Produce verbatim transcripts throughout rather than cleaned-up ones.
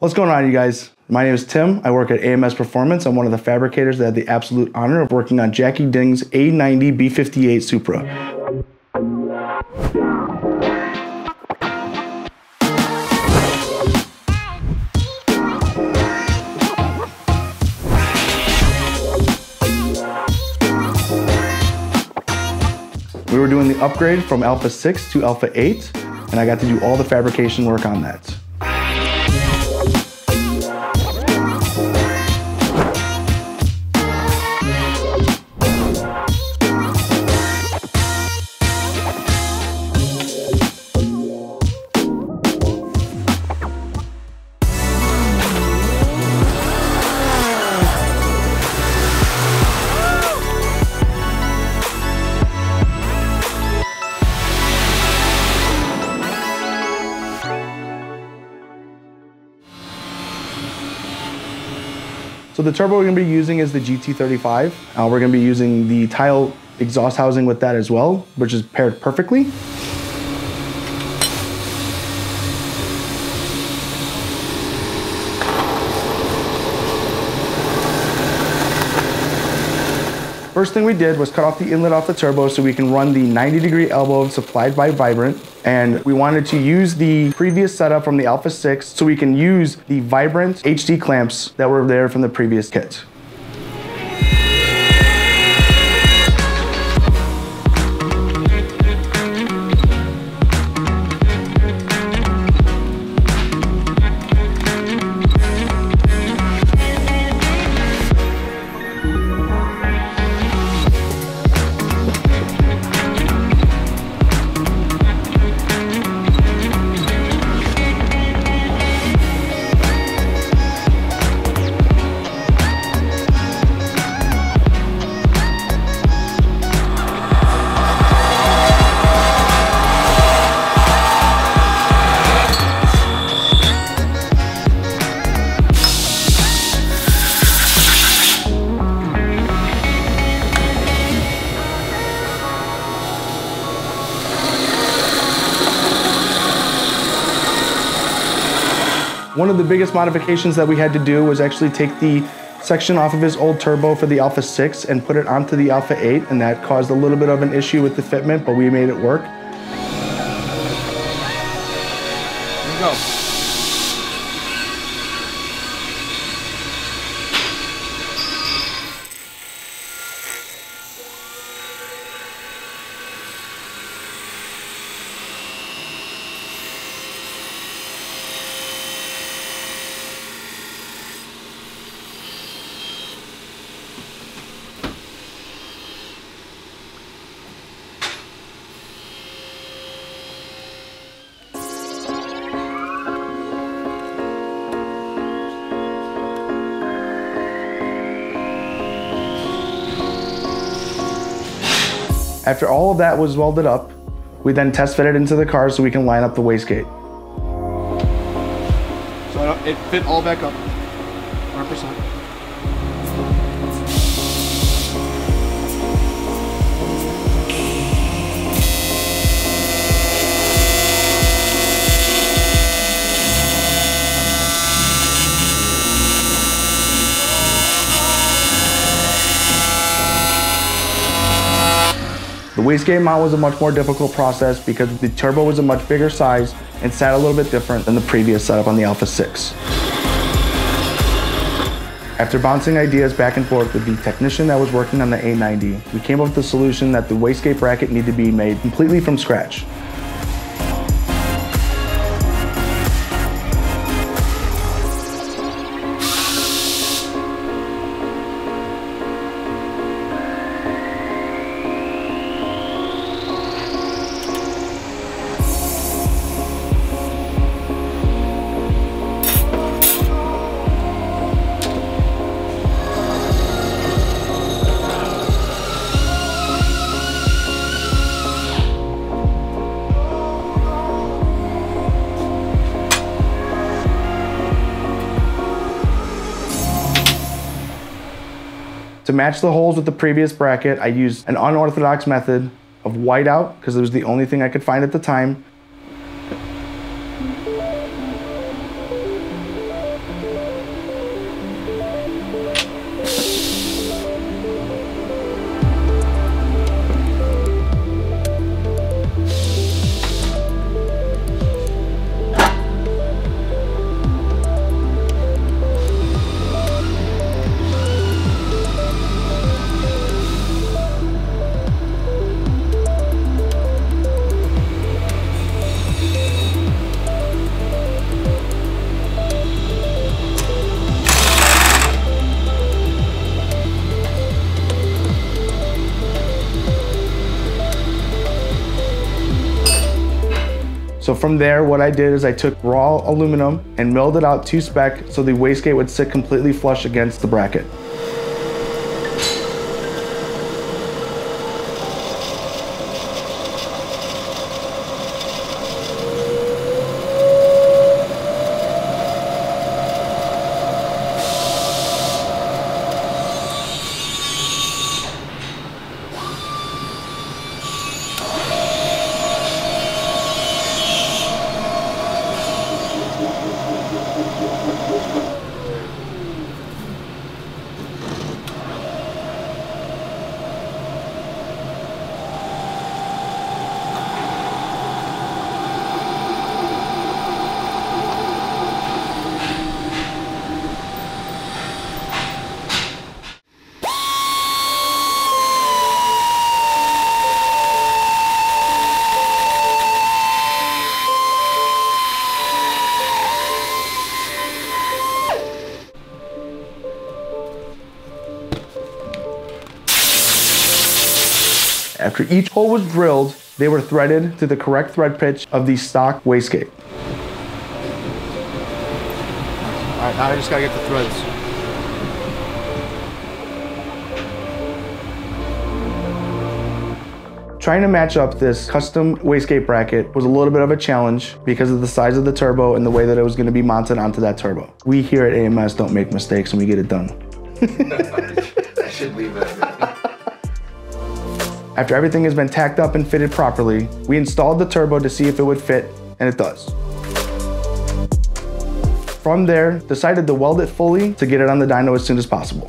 What's going on, you guys? My name is Tim. I work at A M S Performance. I'm one of the fabricators that had the absolute honor of working on Jackie Ding's A ninety B fifty-eight Supra. We were doing the upgrade from Alpha six to Alpha eight, and I got to do all the fabrication work on that. So the turbo we're going to be using is the G T thirty-five. Uh, we're going to be using the tile exhaust housing with that as well, which is paired perfectly. First thing we did was cut off the inlet off the turbo so we can run the ninety degree elbow supplied by Vibrant. And we wanted to use the previous setup from the Alpha six so we can use the Vibrant H D clamps that were there from the previous kit. One of the biggest modifications that we had to do was actually take the section off of his old turbo for the Alpha six and put it onto the Alpha eight, and that caused a little bit of an issue with the fitment, but we made it work. Here we go. After all of that was welded up, we then test fitted into the car so we can line up the wastegate. So it fit all back up, one hundred percent. The wastegate mount was a much more difficult process because the turbo was a much bigger size and sat a little bit different than the previous setup on the Alpha six. After bouncing ideas back and forth with the technician that was working on the A ninety, we came up with the solution that the wastegate bracket needed to be made completely from scratch. To match the holes with the previous bracket, I used an unorthodox method of whiteout because it was the only thing I could find at the time. So from there, what I did is I took raw aluminum and milled it out to spec so the wastegate would sit completely flush against the bracket. After each hole was drilled, they were threaded to the correct thread pitch of the stock wastegate. All right, now I just gotta get the threads. Trying to match up this custom wastegate bracket was a little bit of a challenge because of the size of the turbo and the way that it was going to be mounted onto that turbo. We here at A M S don't make mistakes and we get it done. I should leave that. After everything has been tacked up and fitted properly, we installed the turbo to see if it would fit, and it does. From there, decided to weld it fully to get it on the dyno as soon as possible.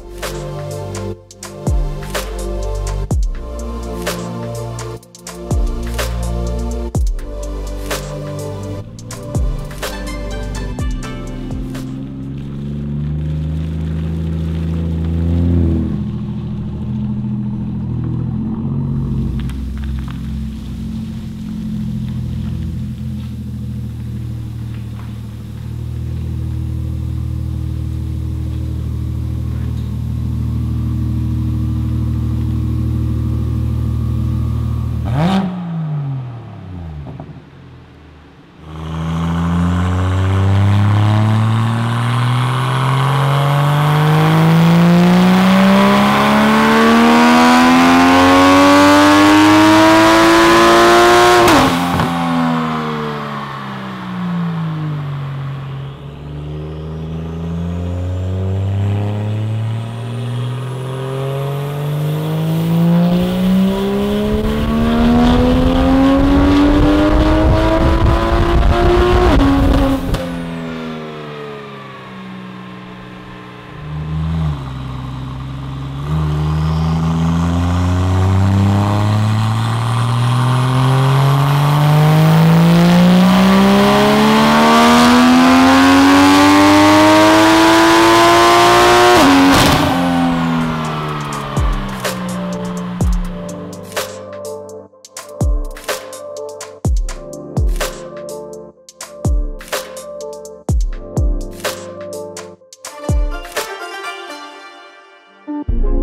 You